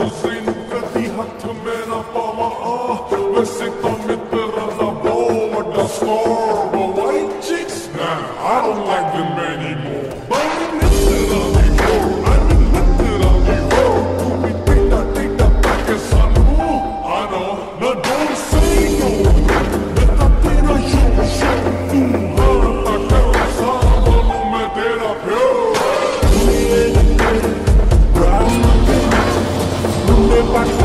limousine, ਕਦੀ ਹੱਥ ਮੇਰਾ ਪਾਵਾ ਵੈਸੇ ਤਾਂ ਮਿੱਤਰਾਂ ਦਾ ਬਹੁਤ ਵੱਡਾ score, but white chicks, nah, I don't like them anymore. But ਮਿੱਤਰਾਂ ਦੀ ਮਿੱਤਰਾਂ ਦੀ ਤੂੰ ਵੀ ਟੀਟਾ ਪਾ ਕੇ ਸਾਨੂੰ I know, now don't say no, ਮੈਂ ਤਾਂ ਤੇਰਾ show ਤੂੰ ਹਾਂ ਤਾਂ ਕਰ ਸਾਰਾ ਬਣੂ ਮੈਂ ਤੇਰਾ ਪਿਓ Back